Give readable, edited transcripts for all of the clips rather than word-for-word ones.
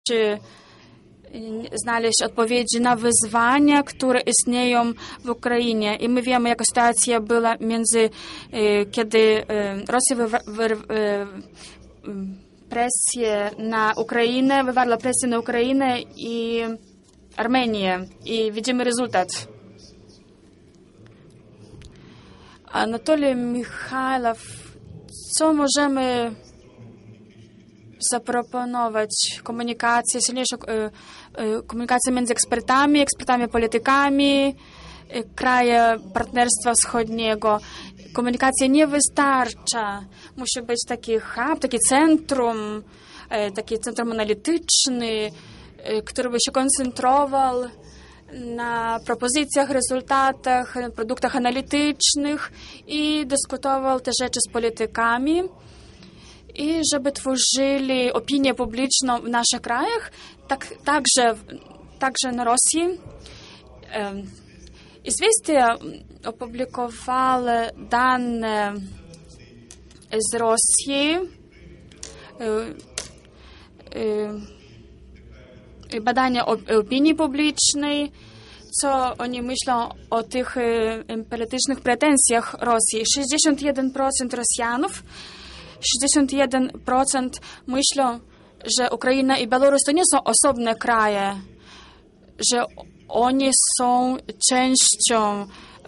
znaleźć odpowiedzi na wyzwania, które istnieją w Ukrainie. I my wiemy, jaka sytuacja była kiedy Rosja wywarła presję na Ukrainę i Armenię. I widzimy rezultat. Anatolij Michajlow, co możemy zaproponować? Komunikację, silniejszą komunikację między ekspertami, politykami, kraje Partnerstwa Wschodniego. Komunikacja nie wystarcza. Musi być taki hub, taki centrum analityczny, który by się koncentrował na propozycjach, rezultatach, produktach analitycznych i dyskutował te rzeczy z politykami. I żeby tworzyli opinię publiczną w naszych krajach, także na Rosji. Известия opublikowały dane z Rosji, badania opinii publicznej, co oni myślą o tych politycznych pretensjach Rosji. 61% Rosjanów, 61% myślą, że Ukraina i Białoruś to nie są osobne kraje, że oni są częścią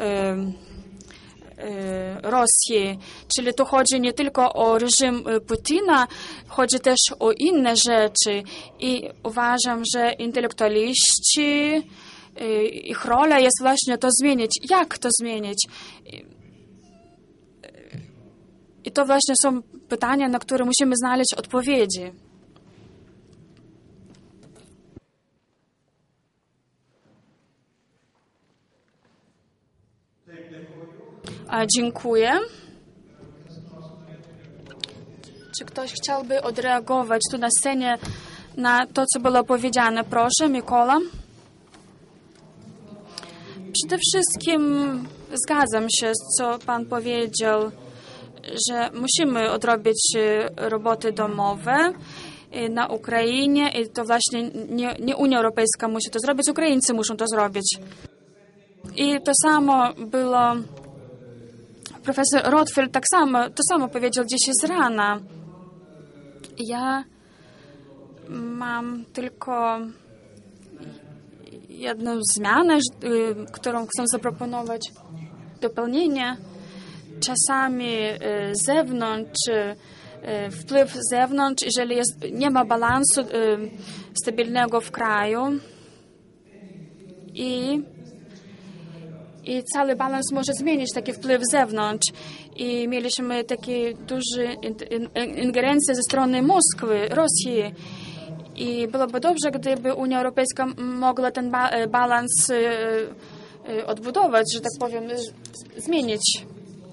Rosji. Czyli tu chodzi nie tylko o reżim Putina, chodzi też o inne rzeczy. I uważam, że intelektualiści, ich rola jest właśnie to zmienić. Jak to zmienić? I to właśnie są pytania, na które musimy znaleźć odpowiedzi. Dziękuję. Czy ktoś chciałby odreagować tu na scenie na to, co było powiedziane? Proszę, Mikola. Przede wszystkim zgadzam się z co pan powiedział, że musimy odrobić roboty domowe na Ukrainie i to właśnie nie Unia Europejska musi to zrobić, Ukraińcy muszą to zrobić. I to samo było, profesor Rotfeld to samo powiedział dziś z rana. Ja mam tylko jedną zmianę, którą chcę zaproponować, dopełnienie. Czasami z zewnątrz, wpływ z zewnątrz, jeżeli nie ma balansu stabilnego w kraju i cały balans może zmienić taki wpływ z zewnątrz. I mieliśmy takie duże ingerencje ze strony Moskwy, Rosji. I byłoby dobrze, gdyby Unia Europejska mogła ten balans odbudować, że tak powiem, zmienić.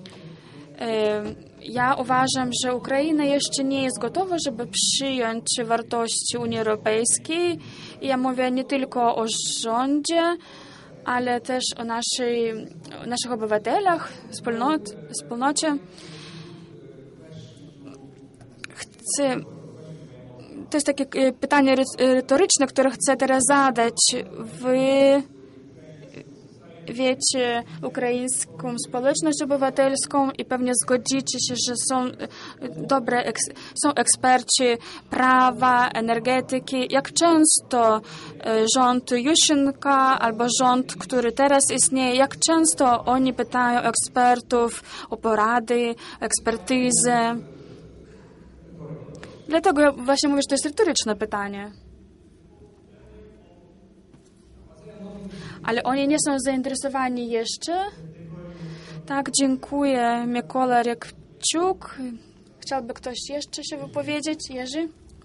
Ja uważam, że Ukraina jeszcze nie jest gotowa, żeby przyjąć wartości Unii Europejskiej. Ja mówię nie tylko o rządzie, ale też o naszych obywatelach, wspólnocie. To jest takie pytanie retoryczne, które chcę teraz zadać. Wy wiecie ukraińską społeczność obywatelską i pewnie zgodzicie się, że są eksperci prawa, energetyki. Jak często rząd Juszczenka albo rząd, który teraz istnieje, jak często oni pytają ekspertów o porady, ekspertyzę? Dlatego ja właśnie mówię, że to jest retoryczne pytanie. Ale oni nie są zainteresowani jeszcze. Tak, dziękuję. Mikola Rekciuk. Chciałby ktoś jeszcze się wypowiedzieć? Jerzy?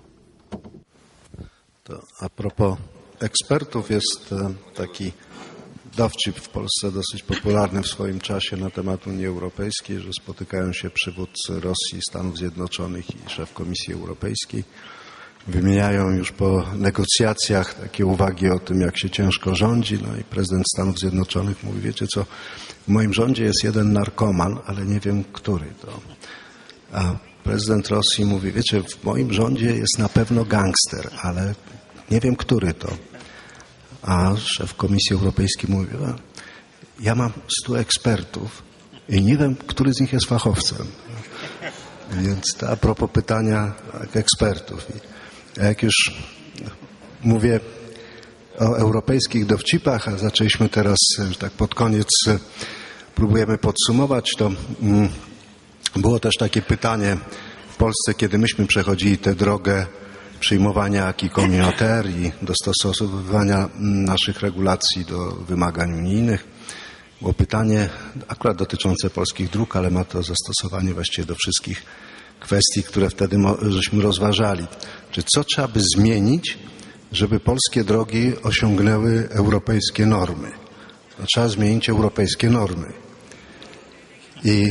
To a propos ekspertów, jest taki dowcip w Polsce dosyć popularny w swoim czasie na temat Unii Europejskiej, że spotykają się przywódcy Rosji, Stanów Zjednoczonych i szef Komisji Europejskiej. Wymieniają już po negocjacjach takie uwagi o tym, jak się ciężko rządzi. No i prezydent Stanów Zjednoczonych mówi, wiecie co, w moim rządzie jest jeden narkoman, ale nie wiem, który to. A prezydent Rosji mówi, wiecie, w moim rządzie jest na pewno gangster, ale nie wiem, który to. A szef Komisji Europejskiej mówi, ja mam 100 ekspertów i nie wiem, który z nich jest fachowcem. Więc to a propos pytania ekspertów. A jak już mówię o europejskich dowcipach, a zaczęliśmy teraz, że tak pod koniec próbujemy podsumować, to było też takie pytanie w Polsce, kiedy myśmy przechodzili tę drogę przyjmowania acquis communautaire i dostosowywania naszych regulacji do wymagań unijnych. Było pytanie akurat dotyczące polskich dróg, ale ma to zastosowanie właściwie do wszystkich kwestii, które wtedy żeśmy rozważali. Czy co trzeba by zmienić, żeby polskie drogi osiągnęły europejskie normy? No, trzeba zmienić europejskie normy. I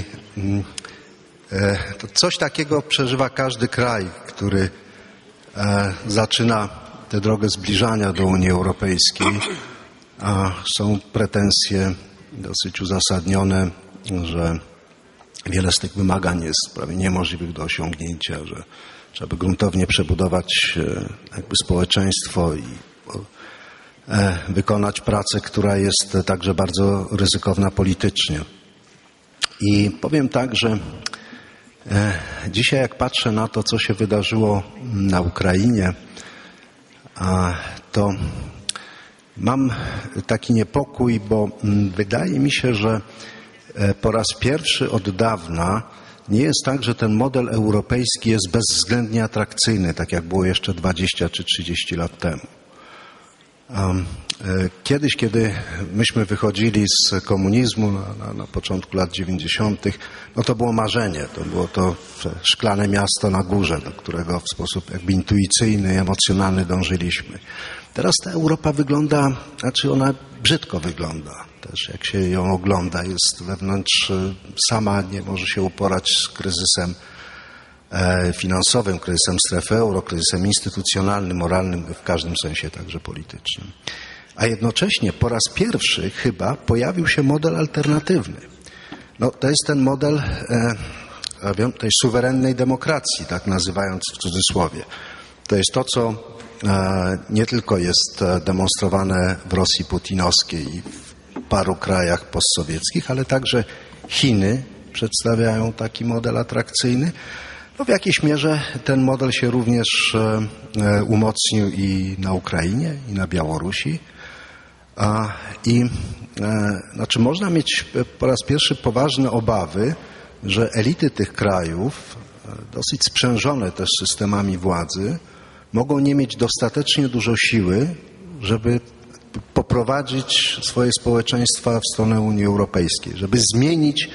to coś takiego przeżywa każdy kraj, który zaczyna tę drogę zbliżania do Unii Europejskiej, a są pretensje dosyć uzasadnione, że wiele z tych wymagań jest prawie niemożliwych do osiągnięcia, że trzeba by gruntownie przebudować jakby społeczeństwo i wykonać pracę, która jest także bardzo ryzykowna politycznie. I powiem tak, że dzisiaj jak patrzę na to, co się wydarzyło na Ukrainie, to mam taki niepokój, bo wydaje mi się, że po raz pierwszy od dawna nie jest tak, że ten model europejski jest bezwzględnie atrakcyjny, tak jak było jeszcze 20 czy 30 lat temu. Kiedyś, kiedy myśmy wychodzili z komunizmu na początku lat 90., no to było marzenie. To było to szklane miasto na górze, do którego w sposób jakby intuicyjny, emocjonalny dążyliśmy. Teraz ta Europa wygląda, znaczy ona brzydko wygląda. Też jak się ją ogląda, jest wewnątrz sama, nie może się uporać z kryzysem finansowym, kryzysem strefy euro, kryzysem instytucjonalnym, moralnym, w każdym sensie także politycznym. A jednocześnie po raz pierwszy chyba pojawił się model alternatywny. No, to jest ten model tej suwerennej demokracji, tak nazywając w cudzysłowie. To jest to, co nie tylko jest demonstrowane w Rosji putinowskiej i w paru krajach postsowieckich, ale także Chiny przedstawiają taki model atrakcyjny. No w jakiejś mierze ten model się również umocnił i na Ukrainie, i na Białorusi. Znaczy można mieć po raz pierwszy poważne obawy, że elity tych krajów, dosyć sprzężone też systemami władzy, mogą nie mieć dostatecznie dużo siły, żeby poprowadzić swoje społeczeństwa w stronę Unii Europejskiej, żeby zmienić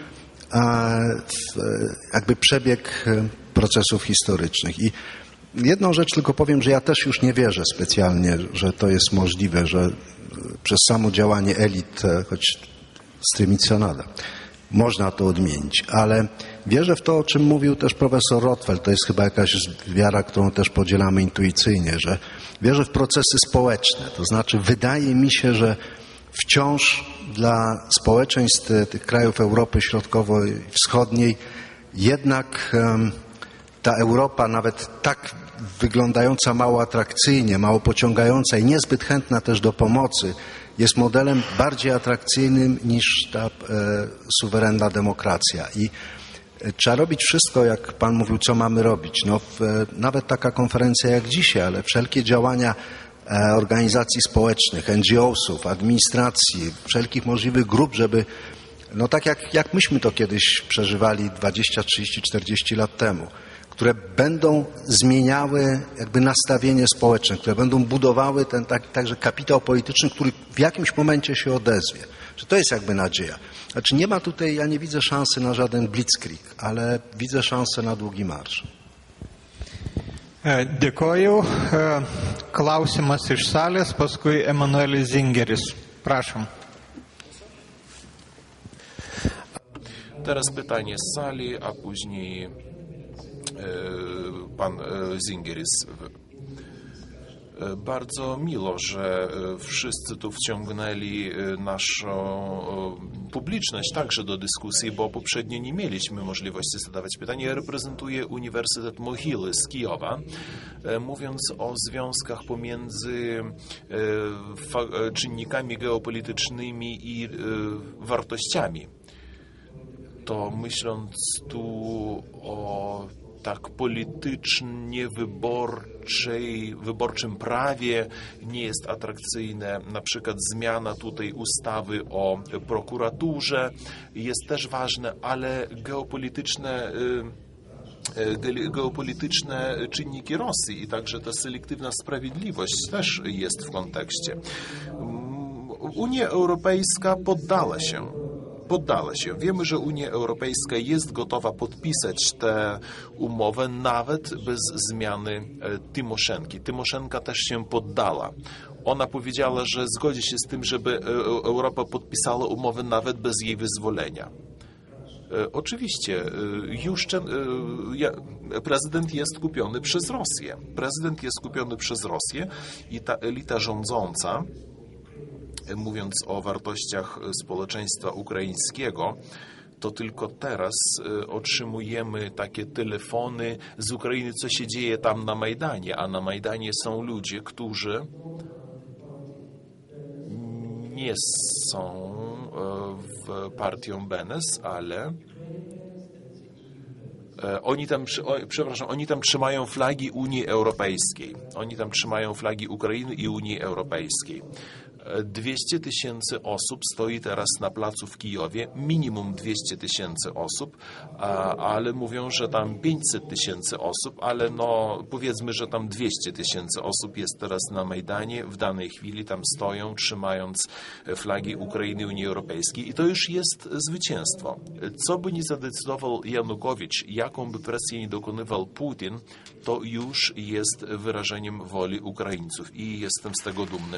jakby przebieg procesów historycznych. I jedną rzecz tylko powiem, że ja też już nie wierzę specjalnie, że to jest możliwe, że przez samo działanie elit, choć strymicja nada, można to odmienić, ale wierzę w to, o czym mówił też profesor Rothfeld, to jest chyba jakaś wiara, którą też podzielamy intuicyjnie, że wierzę w procesy społeczne, to znaczy wydaje mi się, że wciąż dla społeczeństw tych krajów Europy Środkowo-Wschodniej jednak ta Europa, nawet tak wyglądająca mało atrakcyjnie, mało pociągająca i niezbyt chętna też do pomocy, jest modelem bardziej atrakcyjnym niż ta suwerenna demokracja. I trzeba robić wszystko, jak Pan mówił, co mamy robić. No, nawet taka konferencja jak dzisiaj, ale wszelkie działania organizacji społecznych, NGO-sów, administracji, wszelkich możliwych grup, żeby, no tak jak myśmy to kiedyś przeżywali 20, 30, 40 lat temu, które będą zmieniały jakby nastawienie społeczne, które będą budowały ten także kapitał polityczny, który w jakimś momencie się odezwie. Że to jest jakby nadzieja. Znaczy nie ma tutaj, ja nie widzę szansy na żaden blitzkrieg, ale widzę szansę na długi marsz. Dėkoju. Klausimas iš salės, paskui Emanuelis Zingeris. Prašom. Teraz pytanie z sali, a później pan Zingeris. Bardzo miło, że wszyscy tu wciągnęli naszą publiczność także do dyskusji, bo poprzednio nie mieliśmy możliwości zadawać pytań. Ja reprezentuję Uniwersytet Mohyły z Kijowa. Mówiąc o związkach pomiędzy czynnikami geopolitycznymi i wartościami, to myśląc tu o tak politycznie wyborczym prawie nie jest atrakcyjne. Na przykład zmiana tutaj ustawy o prokuraturze jest też ważne, ale geopolityczne czynniki Rosji i także ta selektywna sprawiedliwość też jest w kontekście. Unia Europejska poddała się. Wiemy, że Unia Europejska jest gotowa podpisać tę umowę nawet bez zmiany Tymoszenki. Tymoszenka też się poddała. Ona powiedziała, że zgodzi się z tym, żeby Europa podpisała umowę nawet bez jej wyzwolenia. Oczywiście, prezydent jest kupiony przez Rosję. I ta elita rządząca, mówiąc o wartościach społeczeństwa ukraińskiego, to tylko teraz otrzymujemy takie telefony z Ukrainy, co się dzieje tam na Majdanie, a na Majdanie są ludzie, którzy nie są w partią Benes, ale oni tam trzymają flagi Unii Europejskiej. Oni tam trzymają flagi Ukrainy i Unii Europejskiej. 200 000 osób stoi teraz na placu w Kijowie, minimum 200 000 osób, ale mówią, że tam 500 000 osób, ale no powiedzmy, że tam 200 000 osób jest teraz na Majdanie, w danej chwili tam stoją, trzymając flagi Ukrainy i Unii Europejskiej i to już jest zwycięstwo. Co by nie zadecydował Janukowicz, jaką by presję nie dokonywał Putin, to już jest wyrażeniem woli Ukraińców i jestem z tego dumny.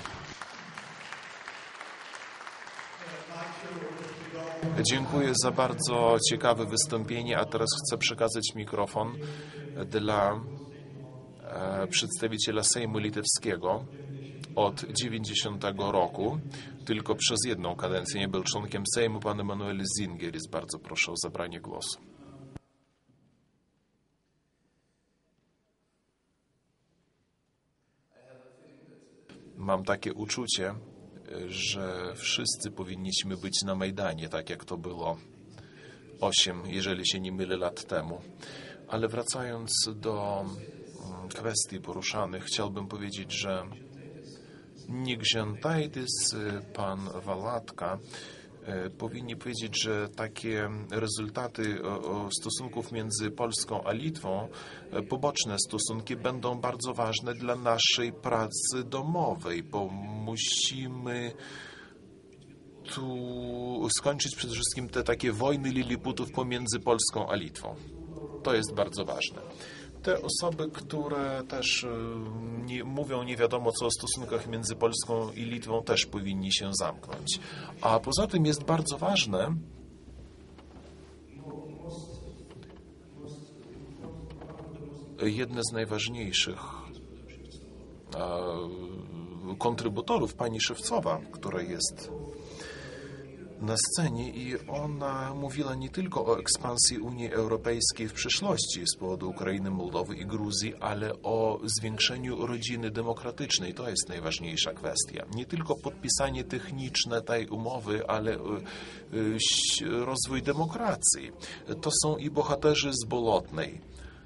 Dziękuję za bardzo ciekawe wystąpienie, a teraz chcę przekazać mikrofon dla przedstawiciela Sejmu Litewskiego. Od 90 roku, tylko przez jedną kadencję nie był członkiem Sejmu, pan Emanuel Zingeris. Bardzo proszę o zabranie głosu. Mam takie uczucie, że wszyscy powinniśmy być na Majdanie, tak jak to było 8, jeżeli się nie mylę, lat temu. Ale wracając do kwestii poruszanych, chciałbym powiedzieć, że Nikžentaitis, pan Valatka powinni powiedzieć, że takie rezultaty stosunków między Polską a Litwą, poboczne stosunki, będą bardzo ważne dla naszej pracy domowej, bo musimy tu skończyć przede wszystkim te takie wojny liliputów pomiędzy Polską a Litwą. To jest bardzo ważne. Te osoby, które też mówią nie wiadomo co o stosunkach między Polską i Litwą, też powinni się zamknąć. A poza tym jest bardzo ważne, jedne z najważniejszych kontrybutorów, pani Szewcowa, która jest na scenie i ona mówiła nie tylko o ekspansji Unii Europejskiej w przyszłości z powodu Ukrainy, Mołdowy i Gruzji, ale o zwiększeniu rodziny demokratycznej. To jest najważniejsza kwestia. Nie tylko podpisanie techniczne tej umowy, ale rozwój demokracji. To są i bohaterzy z Bolotnej.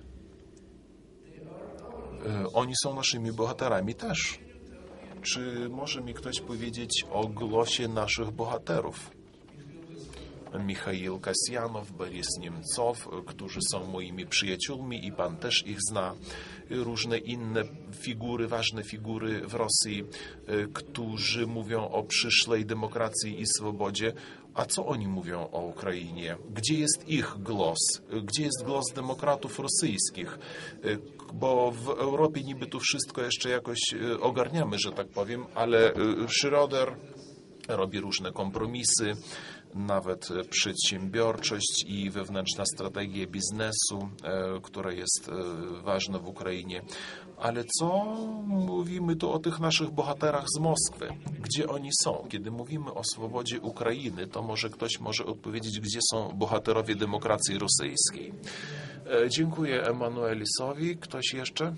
Oni są naszymi bohaterami też. Czy może mi ktoś powiedzieć o głosie naszych bohaterów? Michail Kasjanow, Boris Niemcow, którzy są moimi przyjaciółmi i pan też ich zna. Różne inne figury, ważne figury w Rosji, którzy mówią o przyszłej demokracji i swobodzie. A co oni mówią o Ukrainie? Gdzie jest ich głos? Gdzie jest głos demokratów rosyjskich? Bo w Europie niby tu wszystko jeszcze jakoś ogarniamy, że tak powiem, ale Schröder robi różne kompromisy, nawet przedsiębiorczość i wewnętrzna strategia biznesu, która jest ważna w Ukrainie. Ale co mówimy tu o tych naszych bohaterach z Moskwy? Gdzie oni są? Kiedy mówimy o swobodzie Ukrainy, to może ktoś może odpowiedzieć, gdzie są bohaterowie demokracji rosyjskiej. Dziękuję Emanuelisowi. Ktoś jeszcze?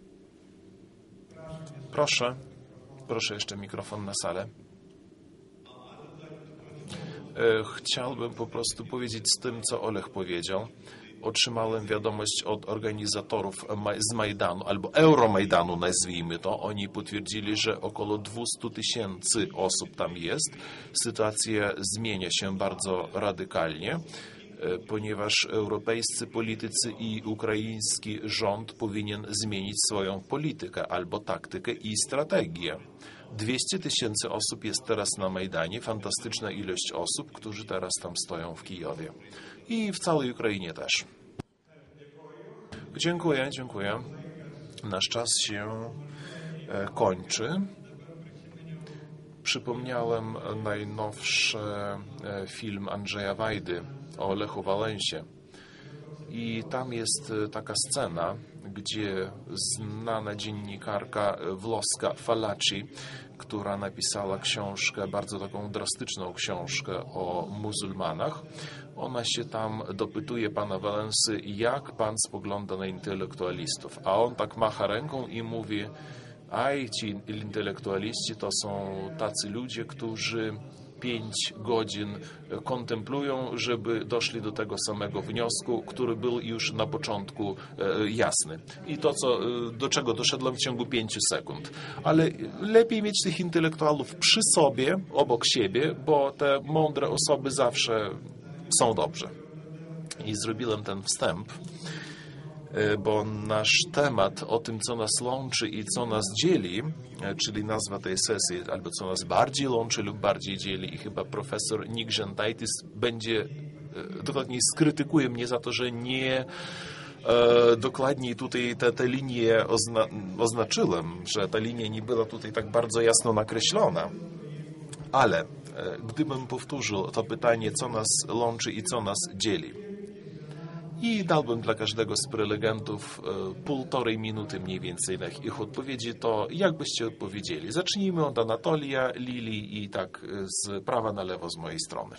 Proszę. Proszę jeszcze mikrofon na salę. Chciałbym po prostu powiedzieć z tym, co Olech powiedział. Otrzymałem wiadomość od organizatorów z Majdanu, albo Euromajdanu nazwijmy to. Oni potwierdzili, że około 200 000 osób tam jest. Sytuacja zmienia się bardzo radykalnie, ponieważ europejscy politycy i ukraiński rząd powinien zmienić swoją politykę albo taktykę i strategię. 200 000 osób jest teraz na Majdanie, fantastyczna ilość osób, którzy teraz tam stoją w Kijowie. I w całej Ukrainie też. Dziękuję, dziękuję. Nasz czas się kończy. Przypomniałem najnowszy film Andrzeja Wajdy o Lechu Wałęsie. I tam jest taka scena, gdzie znana dziennikarka włoska Falaci, która napisała książkę, bardzo taką drastyczną książkę o muzułmanach, ona się tam dopytuje pana Wałęsy, jak pan spogląda na intelektualistów. A on tak macha ręką i mówi, aj, ci intelektualiści to są tacy ludzie, którzy 5 godzin kontemplują, żeby doszli do tego samego wniosku, który był już na początku jasny. I to, do czego doszedłem w ciągu 5 sekund. Ale lepiej mieć tych intelektualów przy sobie, obok siebie, bo te mądre osoby zawsze są dobrze. I zrobiłem ten wstęp, bo nasz temat o tym, co nas łączy i co nas dzieli, czyli nazwa tej sesji, albo co nas bardziej łączy lub bardziej dzieli, i chyba profesor Nick Gentaitis będzie, dokładnie skrytykuje mnie za to, że nie dokładniej tutaj tę linię oznaczyłem, że ta linia nie była tutaj tak bardzo jasno nakreślona. Ale gdybym powtórzył to pytanie, co nas łączy i co nas dzieli, i dałbym dla każdego z prelegentów 1,5 minuty mniej więcej na ich odpowiedzi, to jak byście odpowiedzieli? Zacznijmy od Anatolia, Lilii i tak z prawa na lewo z mojej strony.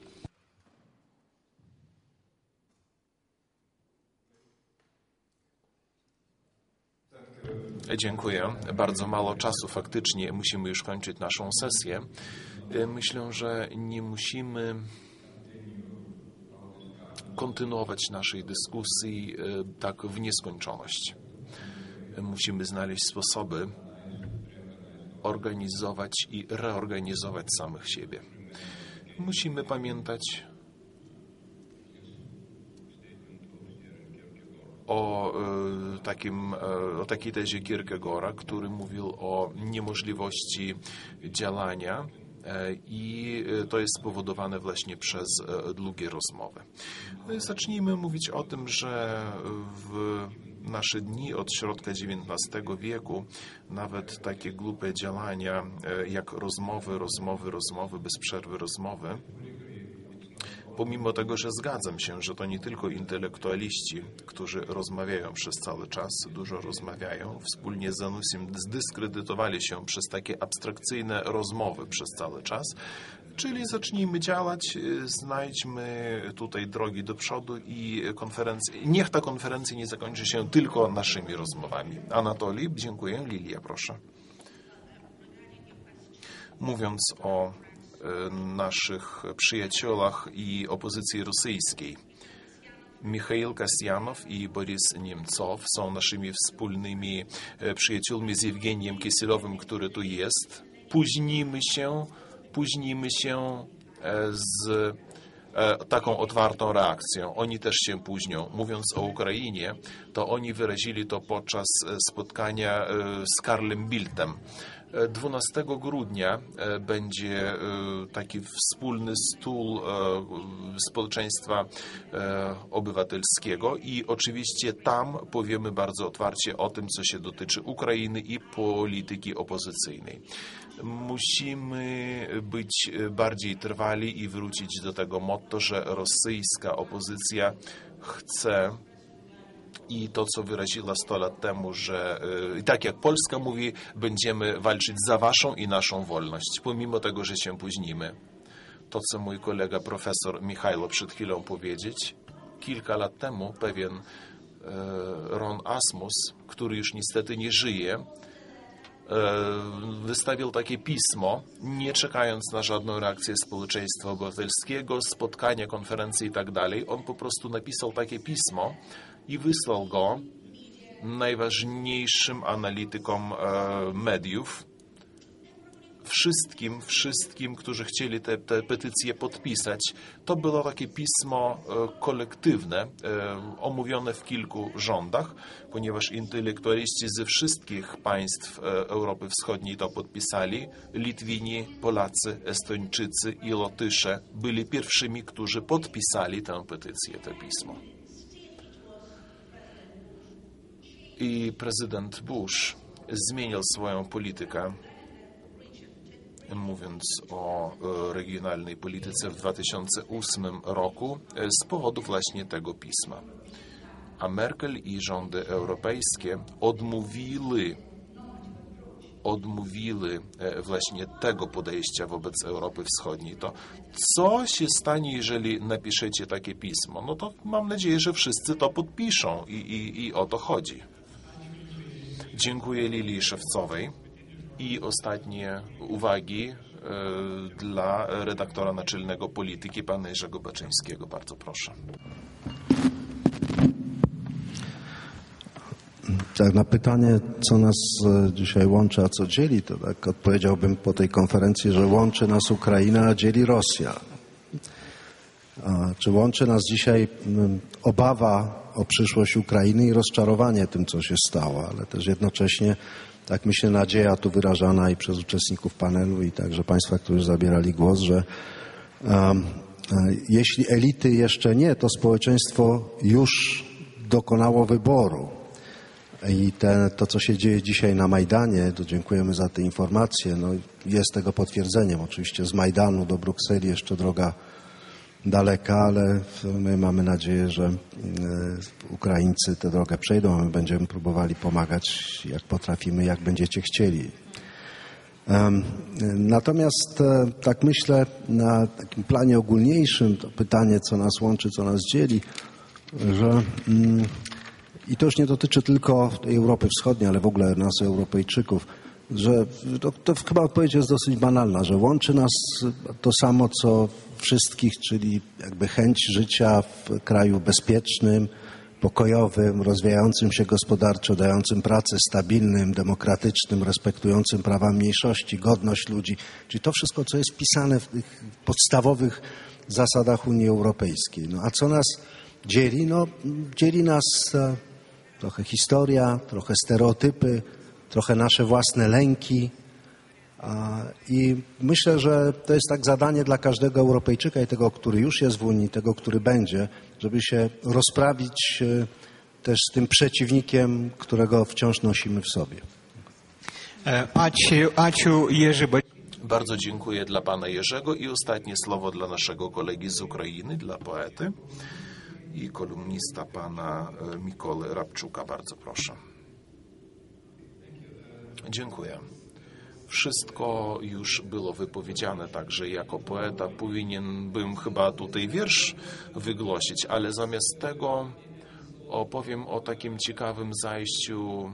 Dziękuję. Bardzo mało czasu faktycznie. Musimy już kończyć naszą sesję. Myślę, że nie musimy kontynuować naszej dyskusji tak w nieskończoność. Musimy znaleźć sposoby organizować i reorganizować samych siebie. Musimy pamiętać o takiej tezie Kierkegaarda, który mówił o niemożliwości działania, i to jest spowodowane właśnie przez długie rozmowy. Zacznijmy mówić o tym, że w nasze dni od środka XIX wieku nawet takie głupie działania jak rozmowy, bez przerwy rozmowy, pomimo tego, że zgadzam się, że to nie tylko intelektualiści, którzy rozmawiają przez cały czas, dużo rozmawiają, wspólnie z Zanussim zdyskredytowali się przez takie abstrakcyjne rozmowy przez cały czas, czyli zacznijmy działać, znajdźmy tutaj drogi do przodu i niech ta konferencja nie zakończy się tylko naszymi rozmowami. Anatolii, dziękuję. Lilia, proszę. Mówiąc o naszych przyjaciołach i opozycji rosyjskiej. Michail Kasjanow i Boris Niemcow są naszymi wspólnymi przyjaciółmi z Jewgeniem Kisielowym, który tu jest. Późnimy się z taką otwartą reakcją. Oni też się późnią. Mówiąc o Ukrainie, to oni wyrazili to podczas spotkania z Karlem Bildtem. 12 grudnia będzie taki wspólny stół społeczeństwa obywatelskiego i oczywiście tam powiemy bardzo otwarcie o tym, co się dotyczy Ukrainy i polityki opozycyjnej. Musimy być bardziej trwali i wrócić do tego motto, że rosyjska opozycja chce i to, co wyraziła 100 lat temu, że tak jak Polska mówi, będziemy walczyć za waszą i naszą wolność, pomimo tego, że się późnimy. To, co mój kolega profesor Michajlo przed chwilą powiedzieć, kilka lat temu pewien Ron Asmus, który już niestety nie żyje, wystawił takie pismo, nie czekając na żadną reakcję społeczeństwa obywatelskiego, spotkania, konferencje i tak dalej. On po prostu napisał takie pismo i wysłał go najważniejszym analitykom mediów, wszystkim, którzy chcieli te petycje podpisać. To było takie pismo kolektywne, omówione w kilku rządach, ponieważ intelektualiści ze wszystkich państw Europy Wschodniej to podpisali. Litwini, Polacy, Estończycy i Lotysze byli pierwszymi, którzy podpisali tę petycję, to pismo. I prezydent Bush zmienił swoją politykę, mówiąc o regionalnej polityce w 2008 roku z powodu właśnie tego pisma. A Merkel i rządy europejskie odmówiły właśnie tego podejścia wobec Europy Wschodniej. To co się stanie, jeżeli napiszecie takie pismo? No to mam nadzieję, że wszyscy to podpiszą i o to chodzi. Dziękuję Lilii Szewcowej. I ostatnie uwagi dla redaktora naczelnego Polityki, pana Jerzego Baczyńskiego. Bardzo proszę. Tak, na pytanie, co nas dzisiaj łączy, a co dzieli, to tak odpowiedziałbym po tej konferencji, że łączy nas Ukraina, a dzieli Rosja. Czy łączy nas dzisiaj obawa o przyszłość Ukrainy i rozczarowanie tym, co się stało, ale też jednocześnie, tak myślę, nadzieja tu wyrażana i przez uczestników panelu i także państwa, którzy zabierali głos, że jeśli elity jeszcze nie, to społeczeństwo już dokonało wyboru. I to, co się dzieje dzisiaj na Majdanie, to dziękujemy za te informacje, no, jest tego potwierdzeniem. Oczywiście z Majdanu do Brukseli jeszcze droga daleka, ale my mamy nadzieję, że Ukraińcy tę drogę przejdą, a my będziemy próbowali pomagać jak potrafimy, jak będziecie chcieli. Natomiast tak myślę, na takim planie ogólniejszym, to pytanie, co nas łączy, co nas dzieli, że i to już nie dotyczy tylko tej Europy Wschodniej, ale w ogóle nas, Europejczyków, że to chyba odpowiedź jest dosyć banalna, że łączy nas to samo, co wszystkich, czyli jakby chęć życia w kraju bezpiecznym, pokojowym, rozwijającym się gospodarczo, dającym pracę, stabilnym, demokratycznym, respektującym prawa mniejszości, godność ludzi, czyli to wszystko, co jest wpisane w tych podstawowych zasadach Unii Europejskiej. No a co nas dzieli? No dzieli nas trochę historia, trochę stereotypy, trochę nasze własne lęki. I myślę, że to jest tak zadanie dla każdego Europejczyka i tego, który już jest w Unii, tego, który będzie, żeby się rozprawić też z tym przeciwnikiem, którego wciąż nosimy w sobie. Bardzo dziękuję dla pana Jerzego i ostatnie słowo dla naszego kolegi z Ukrainy, dla poety i kolumnista pana Mikoły Rabczuka. Bardzo proszę. Dziękuję. Wszystko już było wypowiedziane, także jako poeta bym chyba tutaj wiersz wygłosić, ale zamiast tego opowiem o takim ciekawym zajściu,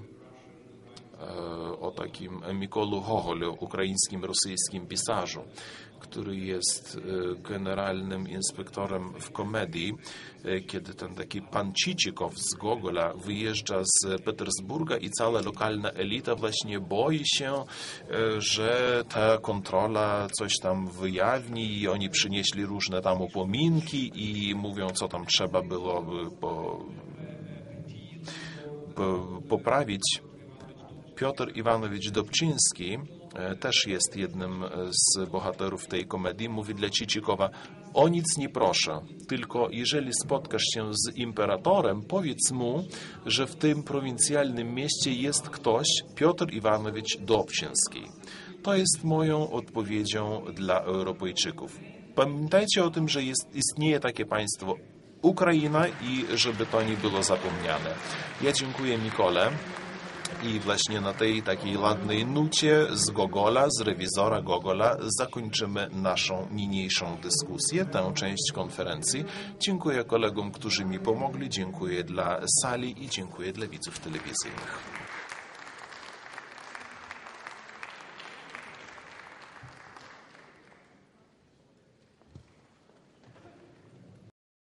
o takim Mikolu Gogolu, ukraińskim, rosyjskim pisarzu, który jest generalnym inspektorem w komedii, kiedy ten taki pan Cicikow z Gogola wyjeżdża z Petersburga i cała lokalna elita właśnie boi się, że ta kontrola coś tam wyjawni i oni przynieśli różne tam upominki i mówią, co tam trzeba było poprawić. Piotr Iwanowicz Dobczyński też jest jednym z bohaterów tej komedii, mówi dla Cicikowa: o nic nie proszę, tylko jeżeli spotkasz się z imperatorem, powiedz mu, że w tym prowincjalnym mieście jest ktoś, Piotr Iwanowicz Dobczyński. To jest moją odpowiedzią dla Europejczyków. Pamiętajcie o tym, że istnieje takie państwo Ukraina i żeby to nie było zapomniane. Ja dziękuję Mikole. I właśnie na tej takiej ładnej nucie z Gogola, z rewizora Gogola, zakończymy naszą niniejszą dyskusję, tę część konferencji. Dziękuję kolegom, którzy mi pomogli, dziękuję dla sali i dziękuję dla widzów telewizyjnych.